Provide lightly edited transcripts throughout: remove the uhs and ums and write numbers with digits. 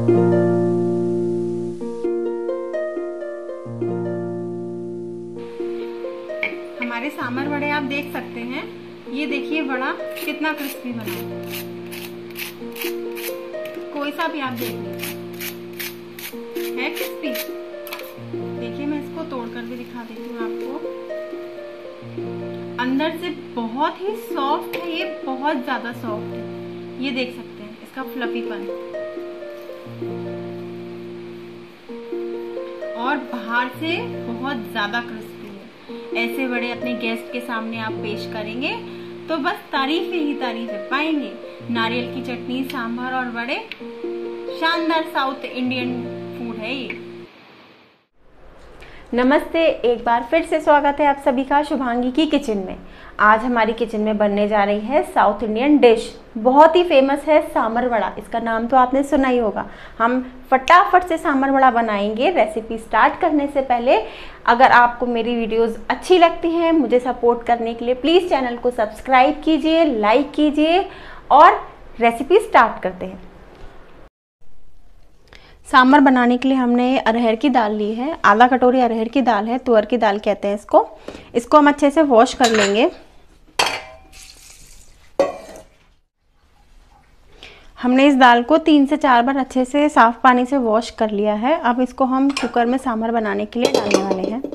हमारे सांभर वड़े आप देख सकते हैं। ये देखिए वड़ा कितना क्रिस्पी बना है। कोई सा भी आप देख लीजिए है क्रिस्पी। देखिए मैं इसको तोड़ कर भी दिखा देती हूँ आपको। अंदर से बहुत ही सॉफ्ट है, ये बहुत ज्यादा सॉफ्ट है। ये देख सकते हैं इसका फ्लफीपन, और बाहर से बहुत ज्यादा क्रिस्पी है। ऐसे वड़े अपने गेस्ट के सामने आप पेश करेंगे तो बस तारीफें ही तारीफें पाएंगे। नारियल की चटनी, सांभर और वड़े, शानदार साउथ इंडियन फूड है ये। नमस्ते, एक बार फिर से स्वागत है आप सभी का शुभांगी की किचन में। आज हमारी किचन में बनने जा रही है साउथ इंडियन डिश, बहुत ही फेमस है सांभर वड़ा। इसका नाम तो आपने सुना ही होगा। हम फटाफट से सांभर वड़ा बनाएंगे। रेसिपी स्टार्ट करने से पहले अगर आपको मेरी वीडियोस अच्छी लगती हैं, मुझे सपोर्ट करने के लिए प्लीज़ चैनल को सब्सक्राइब कीजिए, लाइक कीजिए और रेसिपी स्टार्ट करते हैं। सांभर बनाने के लिए हमने अरहर की दाल ली है। आधा कटोरी अरहर की दाल है, तुअर की दाल कहते हैं इसको हम अच्छे से वॉश कर लेंगे। हमने इस दाल को 3 से 4 बार अच्छे से साफ पानी से वॉश कर लिया है। अब इसको हम कुकर में सांभर बनाने के लिए डालने वाले हैं।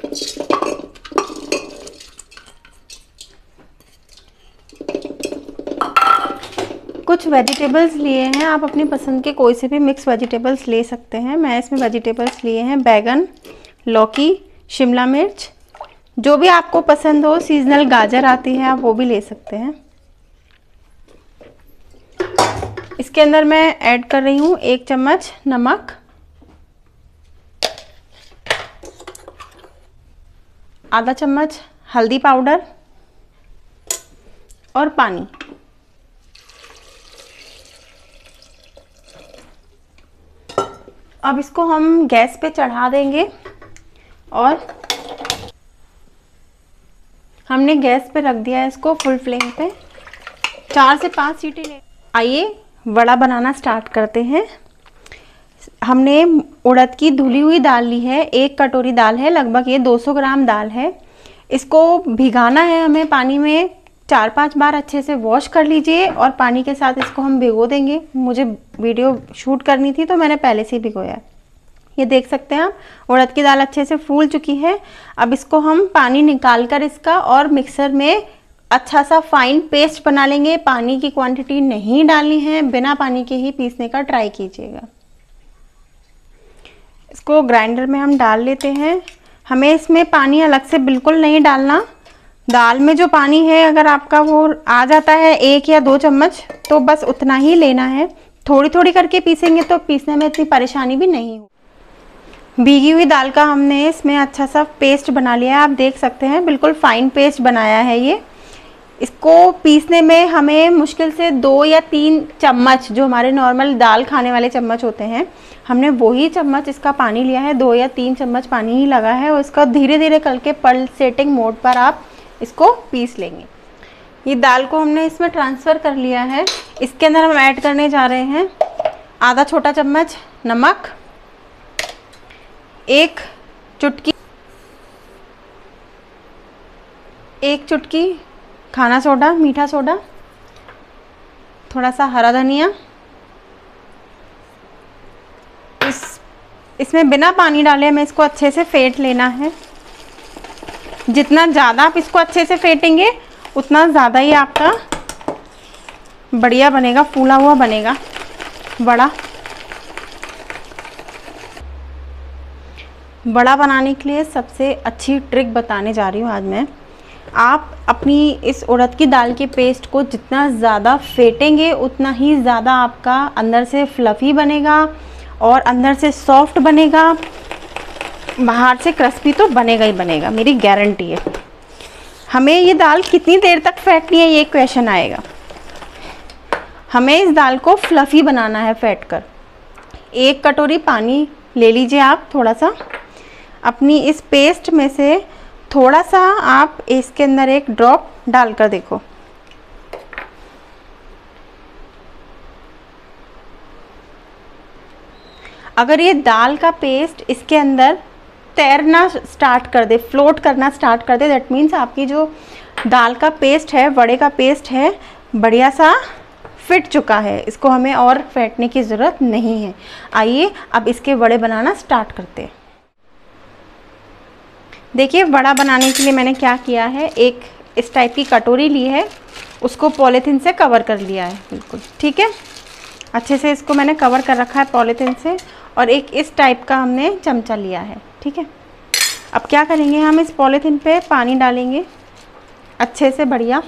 कुछ वेजिटेबल्स लिए हैं, आप अपनी पसंद के कोई से भी मिक्स वेजिटेबल्स ले सकते हैं। मैं इसमें वेजिटेबल्स लिए हैं बैगन, लौकी, शिमला मिर्च, जो भी आपको पसंद हो। सीजनल गाजर आती है, आप वो भी ले सकते हैं। इसके अंदर मैं ऐड कर रही हूँ 1 चम्मच नमक, आधा चम्मच हल्दी पाउडर और पानी। अब इसको हम गैस पे चढ़ा देंगे और हमने गैस पे रख दिया है इसको फुल फ्लेम पे। 4 से 5 सीटी ले। आइए वड़ा बनाना स्टार्ट करते हैं। हमने उड़द की धुली हुई दाल ली है, 1 कटोरी दाल है, लगभग ये 200 ग्राम दाल है। इसको भिगाना है हमें पानी में। 4-5 बार अच्छे से वॉश कर लीजिए और पानी के साथ इसको हम भिगो देंगे। मुझे वीडियो शूट करनी थी तो मैंने पहले से ही भिगोया। ये देख सकते हैं आप, उड़द की दाल अच्छे से फूल चुकी है। अब इसको हम पानी निकाल कर इसका और मिक्सर में अच्छा सा फाइन पेस्ट बना लेंगे। पानी की क्वांटिटी नहीं डालनी है, बिना पानी के ही पीसने का ट्राई कीजिएगा। इसको ग्राइंडर में हम डाल लेते हैं। हमें इसमें पानी अलग से बिल्कुल नहीं डालना। दाल में जो पानी है अगर आपका वो आ जाता है 1 या 2 चम्मच तो बस उतना ही लेना है। थोड़ी थोड़ी करके पीसेंगे तो पीसने में इतनी परेशानी भी नहीं हो। भीगी हुई दाल का हमने इसमें अच्छा सा पेस्ट बना लिया है। आप देख सकते हैं बिल्कुल फाइन पेस्ट बनाया है ये। इसको पीसने में हमें मुश्किल से 2 या 3 चम्मच, जो हमारे नॉर्मल दाल खाने वाले चम्मच होते हैं, हमने वही चम्मच इसका पानी लिया है। 2 या 3 चम्मच पानी ही लगा है और इसका धीरे धीरे करके पल्सेटिंग मोड पर आप इसको पीस लेंगे। ये दाल को हमने इसमें ट्रांसफ़र कर लिया है। इसके अंदर हम ऐड करने जा रहे हैं आधा छोटा चम्मच नमक, 1 चुटकी खाना सोडा, मीठा सोडा, थोड़ा सा हरा धनिया। इसमें बिना पानी डाले हमें इसको अच्छे से फेंट लेना है। जितना ज़्यादा आप इसको अच्छे से फेंटेंगे उतना ज़्यादा ही आपका बढ़िया बनेगा, फूला हुआ बनेगा वड़ा। वड़ा बनाने के लिए सबसे अच्छी ट्रिक बताने जा रही हूँ आज मैं। आप अपनी इस उड़द की दाल के पेस्ट को जितना ज़्यादा फेंटेंगे उतना ही ज़्यादा आपका अंदर से फ्लफ़ी बनेगा और अंदर से सॉफ्ट बनेगा। बाहर से क्रिस्पी तो बनेगा ही बनेगा, मेरी गारंटी है। हमें ये दाल कितनी देर तक फेंटनी है ये क्वेश्चन आएगा। हमें इस दाल को फ्लफ़ी बनाना है फेंट कर। 1 कटोरी पानी ले लीजिए आप। थोड़ा सा अपनी इस पेस्ट में से थोड़ा सा आप इसके अंदर 1 ड्रॉप डालकर देखो। अगर ये दाल का पेस्ट इसके अंदर तैरना स्टार्ट कर दे, फ्लोट करना स्टार्ट कर दे, दैट मीन्स आपकी जो दाल का पेस्ट है, वड़े का पेस्ट है, बढ़िया सा फिट चुका है। इसको हमें और फेंटने की ज़रूरत नहीं है। आइए अब इसके वड़े बनाना स्टार्ट करते हैं। देखिए वड़ा बनाने के लिए मैंने क्या किया है, एक इस टाइप की कटोरी ली है, उसको पॉलीथीन से कवर कर लिया है बिल्कुल, ठीक है। अच्छे से इसको मैंने कवर कर रखा है पॉलीथीन से, और एक इस टाइप का हमने चमचा लिया है, ठीक है। अब क्या करेंगे, हम इस पॉलीथीन पे पानी डालेंगे अच्छे से बढ़िया,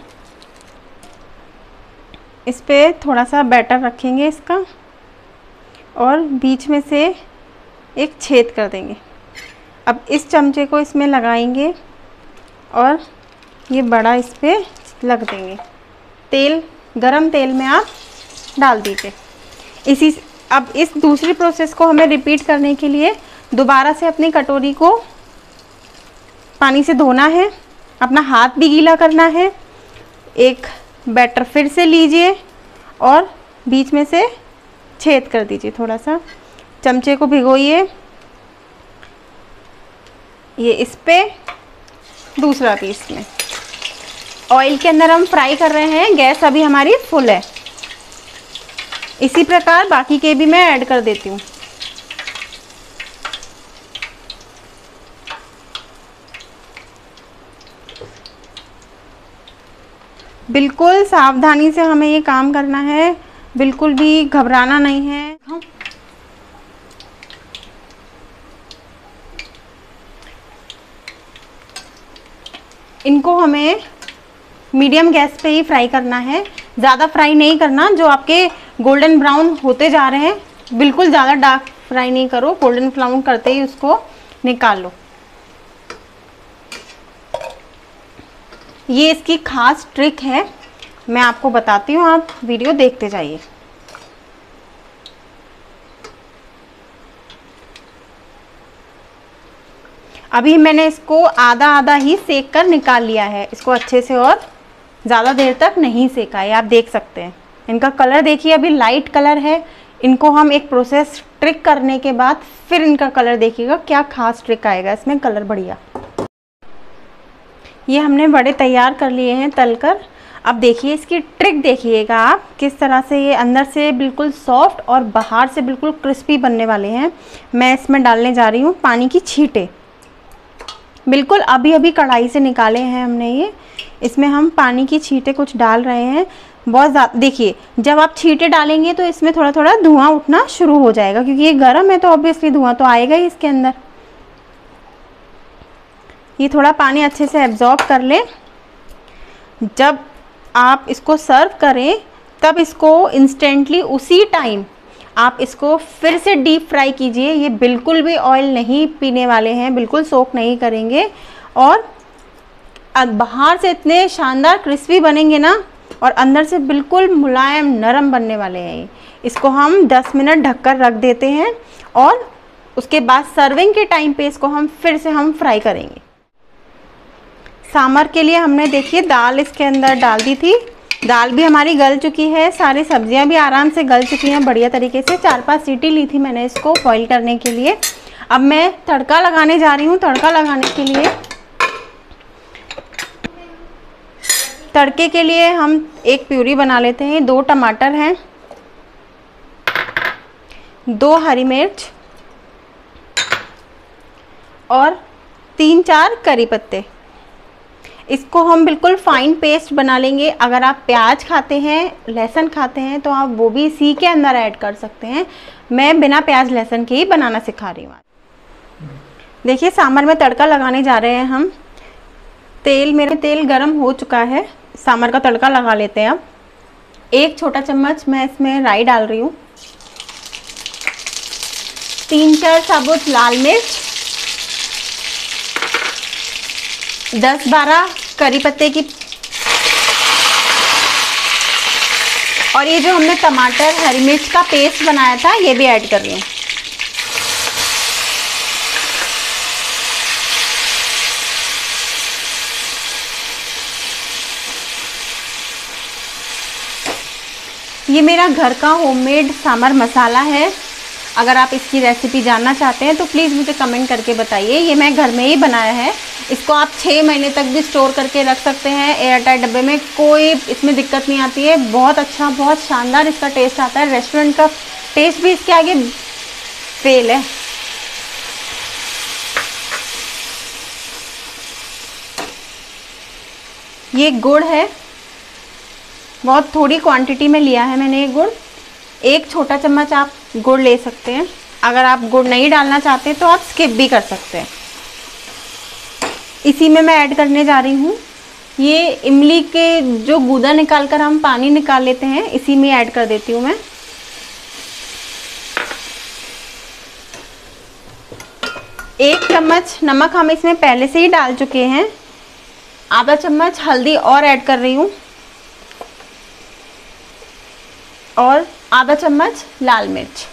इस पे थोड़ा सा बैटर रखेंगे इसका, और बीच में से एक छेद कर देंगे। अब इस चमचे को इसमें लगाएंगे और ये बड़ा इस पे लग देंगे। तेल, गरम तेल में आप डाल दीजिए। अब इस दूसरी प्रोसेस को हमें रिपीट करने के लिए दोबारा से अपनी कटोरी को पानी से धोना है, अपना हाथ भी गीला करना है। एक बैटर फिर से लीजिए और बीच में से छेद कर दीजिए, थोड़ा सा चमचे को भिगोइए, ये इस पे, दूसरा पीस में। ऑयल के अंदर हम फ्राई कर रहे हैं, गैस अभी हमारी फुल है। इसी प्रकार बाकी के भी मैं ऐड कर देती हूँ। बिल्कुल सावधानी से हमें ये काम करना है, बिल्कुल भी घबराना नहीं है। इनको हमें मीडियम गैस पे ही फ्राई करना है, ज़्यादा फ्राई नहीं करना। जो आपके गोल्डन ब्राउन होते जा रहे हैं, बिल्कुल ज़्यादा डार्क फ्राई नहीं करो, गोल्डन ब्राउन करते ही उसको निकाल लो। ये इसकी खास ट्रिक है, मैं आपको बताती हूँ, आप वीडियो देखते जाइए। अभी मैंने इसको आधा आधा ही सेक कर निकाल लिया है, इसको अच्छे से, और ज़्यादा देर तक नहीं सेका है, आप देख सकते हैं। इनका कलर देखिए, अभी लाइट कलर है। इनको हम एक प्रोसेस ट्रिक करने के बाद फिर इनका कलर देखिएगा, क्या खास ट्रिक आएगा इसमें, कलर बढ़िया। ये हमने बड़े तैयार कर लिए हैं तलकर। अब देखिए इसकी ट्रिक देखिएगा आप, किस तरह से ये अंदर से बिल्कुल सॉफ्ट और बाहर से बिल्कुल क्रिस्पी बनने वाले हैं। मैं इसमें डालने जा रही हूँ पानी की छींटे, बिल्कुल अभी अभी कढ़ाई से निकाले हैं हमने ये। इसमें हम पानी की छींटे कुछ डाल रहे हैं, बहुत ज़्यादा। देखिए जब आप छींटे डालेंगे तो इसमें थोड़ा थोड़ा धुआं उठना शुरू हो जाएगा, क्योंकि ये गर्म है तो ऑब्वियसली धुआं तो आएगा ही इसके अंदर। ये थोड़ा पानी अच्छे से एब्जॉर्ब कर ले। जब आप इसको सर्व करें तब इसको इंस्टेंटली उसी टाइम आप इसको फिर से डीप फ्राई कीजिए। ये बिल्कुल भी ऑयल नहीं पीने वाले हैं, बिल्कुल सोक नहीं करेंगे, और बाहर से इतने शानदार क्रिस्पी बनेंगे ना, और अंदर से बिल्कुल मुलायम नरम बनने वाले हैं ये। इसको हम 10 मिनट ढककर रख देते हैं, और उसके बाद सर्विंग के टाइम पे इसको हम फिर से फ्राई करेंगे। सांभर के लिए हमने देखिए दाल इसके अंदर डाल दी थी, दाल भी हमारी गल चुकी है, सारी सब्जियां भी आराम से गल चुकी हैं बढ़िया तरीके से। 4-5 सीटी ली थी मैंने इसको बॉईल करने के लिए। अब मैं तड़का लगाने जा रही हूँ। तड़का लगाने के लिए, तड़के के लिए हम एक प्यूरी बना लेते हैं। 2 टमाटर हैं, 2 हरी मिर्च और 3-4 करी पत्ते। इसको हम बिल्कुल फाइन पेस्ट बना लेंगे। अगर आप प्याज खाते हैं, लहसुन खाते हैं, तो आप वो भी इसी के अंदर ऐड कर सकते हैं। मैं बिना प्याज लहसुन के ही बनाना सिखा रही हूँ। देखिए सांभर में तड़का लगाने जा रहे हैं हम। मेरा तेल गरम हो चुका है, सांभर का तड़का लगा लेते हैं। अब 1 छोटा चम्मच मैं इसमें राई डाल रही हूँ, 3-4 साबुत लाल मिर्च, 10-12 करी पत्ते की, और ये जो हमने टमाटर हरी मिर्च का पेस्ट बनाया था ये भी ऐड कर रही हूँ। ये मेरा घर का होममेड सांभर मसाला है। अगर आप इसकी रेसिपी जानना चाहते हैं तो प्लीज़ मुझे कमेंट करके बताइए। ये मैं घर में ही बनाया है। इसको आप 6 महीने तक भी स्टोर करके रख सकते हैं एयर टाइट डब्बे में, कोई इसमें दिक्कत नहीं आती है। बहुत अच्छा, बहुत शानदार इसका टेस्ट आता है। रेस्टोरेंट का टेस्ट भी इसके आगे फेल है। ये गुड़ है, बहुत थोड़ी क्वांटिटी में लिया है मैंने ये गुड़। 1 छोटा चम्मच आप गुड़ ले सकते हैं। अगर आप गुड़ नहीं डालना चाहते तो आप स्किप भी कर सकते हैं। इसी में मैं ऐड करने जा रही हूँ ये इमली के जो गूदा निकाल कर हम पानी निकाल लेते हैं, इसी में ऐड कर देती हूँ मैं। एक चम्मच नमक हम इसमें पहले से ही डाल चुके हैं। आधा चम्मच हल्दी और ऐड कर रही हूँ और आधा चम्मच लाल मिर्च।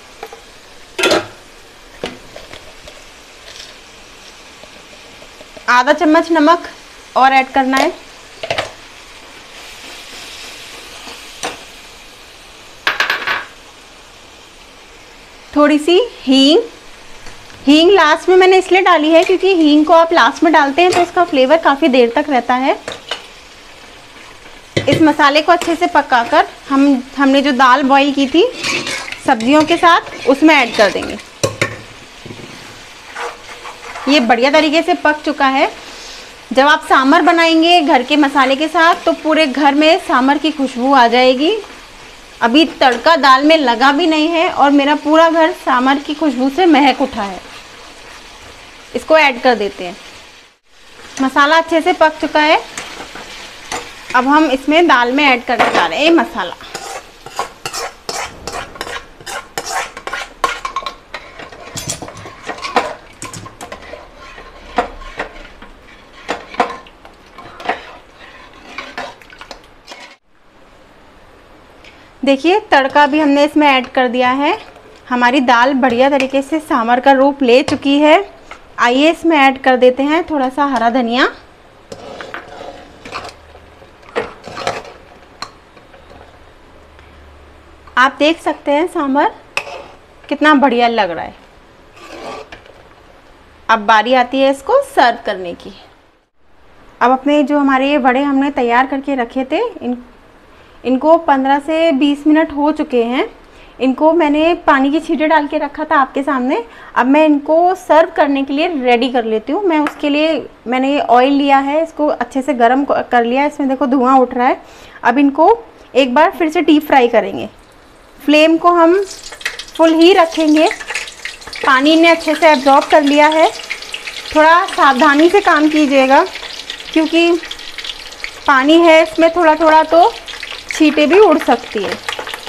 आधा चम्मच नमक और ऐड करना है। थोड़ी सी हींग लास्ट में मैंने इसलिए डाली है क्योंकि हींग को आप लास्ट में डालते हैं तो इसका फ्लेवर काफ़ी देर तक रहता है। इस मसाले को अच्छे से पकाकर हमने जो दाल बॉईल की थी सब्जियों के साथ उसमें ऐड कर देंगे। ये बढ़िया तरीके से पक चुका है। जब आप सांभर बनाएंगे घर के मसाले के साथ तो पूरे घर में सांभर की खुशबू आ जाएगी। अभी तड़का दाल में लगा भी नहीं है और मेरा पूरा घर सांभर की खुशबू से महक उठा है। इसको ऐड कर देते हैं। मसाला अच्छे से पक चुका है। अब हम इसमें दाल में ऐड करने जा रहे हैं मसाला। देखिए तड़का भी हमने इसमें ऐड कर दिया है। हमारी दाल बढ़िया तरीके से सांभर का रूप ले चुकी है। आइए इसमें ऐड कर देते हैं थोड़ा सा हरा धनिया। आप देख सकते हैं सांभर कितना बढ़िया लग रहा है। अब बारी आती है इसको सर्व करने की। अब अपने जो हमारे ये वड़े हमने तैयार करके रखे थे इनको 15 से 20 मिनट हो चुके हैं। इनको मैंने पानी की छींटे डाल के रखा था आपके सामने। अब मैं इनको सर्व करने के लिए रेडी कर लेती हूँ। मैं उसके लिए मैंने ये ऑयल लिया है, इसको अच्छे से गर्म कर लिया है। इसमें देखो धुआं उठ रहा है। अब इनको एक बार फिर से डीप फ्राई करेंगे। फ्लेम को हम फुल ही रखेंगे। पानी ने अच्छे से एब्जॉर्ब कर लिया है। थोड़ा सावधानी से काम कीजिएगा क्योंकि पानी है इसमें थोड़ा थोड़ा तो छींटे भी उड़ सकती है।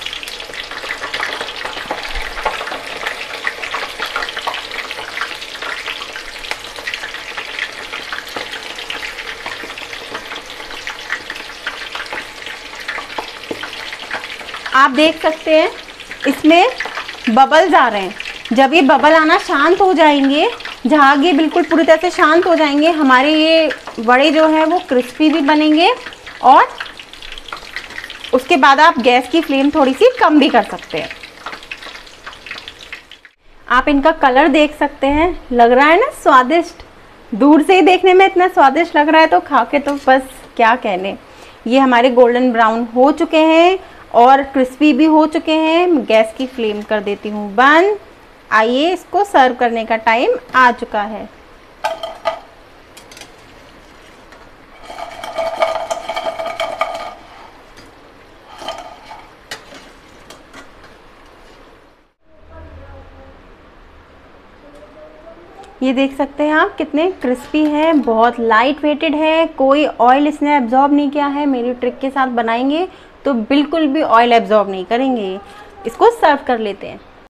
आप देख सकते हैं इसमें बबल्स आ रहे हैं। जब ये बबल आना शांत हो जाएंगे, झाग ये बिल्कुल पूरी तरह से शांत हो जाएंगे, हमारे ये वड़े जो हैं वो क्रिस्पी भी बनेंगे। और उसके बाद आप गैस की फ्लेम थोड़ी सी कम भी कर सकते हैं। आप इनका कलर देख सकते हैं, लग रहा है ना स्वादिष्ट। दूर से ही देखने में इतना स्वादिष्ट लग रहा है तो खा के तो बस क्या कहने। ये हमारे गोल्डन ब्राउन हो चुके हैं और क्रिस्पी भी हो चुके हैं। गैस की फ्लेम कर देती हूँ बंद। आइए इसको सर्व करने का टाइम आ चुका है। ये देख सकते हैं आप कितने क्रिस्पी हैं, बहुत लाइट वेटेड है, कोई ऑयल इसने एब्जॉर्ब नहीं किया है। मेरी ट्रिक के साथ बनाएंगे तो बिल्कुल भी ऑयल एब्जॉर्ब नहीं करेंगे। इसको सर्व कर लेते हैं।